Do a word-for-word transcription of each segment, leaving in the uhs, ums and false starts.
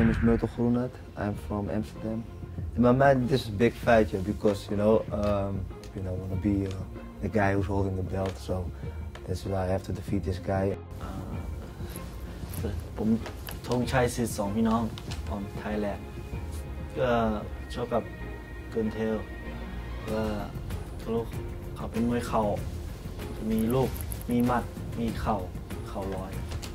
name is Murthel Groenhart. I'm from Amsterdam. In my mind, this is a big fight, yeah, because you know, um, you know, I want to be uh, the guy who's holding the belt. So that's why I have to defeat this guy. ผมธงชัยสิทธิ์สองพี่น้องของไทยแลนด์ก็ชอบกับเกินเทลก็ลูกเขาเป็นมวยเข่ามีลูกมีหมัดมีเข่าเข่าลอย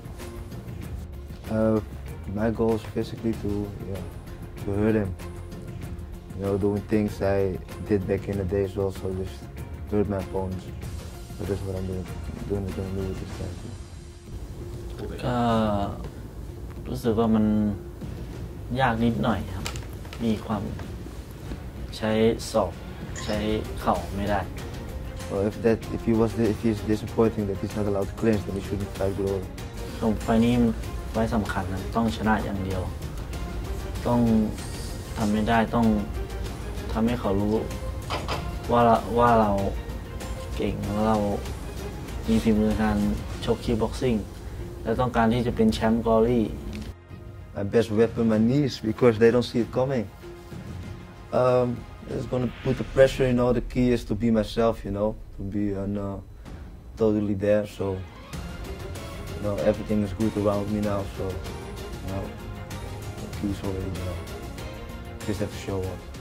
Uh, my goal is physically to, yeah, to hurt him. You know, doing things I did back in the days also just hurt my opponents. So that's what I'm doing. Doing what I'm doing with this guy. ก็รู้สึกว่ามันยากนิดหน่อยครับมีความใช้ศอกใช้เข่าไม่ได้ Well, if that if he was if he's disappointing that he's not allowed to clinch, then he shouldn't fight Glory. ตรงไฟนี้ไฟสำคัญนะต้องชนะอย่างเดียว ต้องทำไม่ได้ต้องทำให้เขารู้ว่าว่าเราเก่งว่าเรามีฝีมือการชกคิกบ็อกซิ่งและต้องการที่จะเป็นแชมป์กอรี่ My best weapon, my knees, because they don't see it coming. Um, it's gonna put the pressure. You know, the key is to be myself. You know, to be un, uh, totally there. So, you know, everything is good around me now. So, you know, the key is already there. Just have to show up.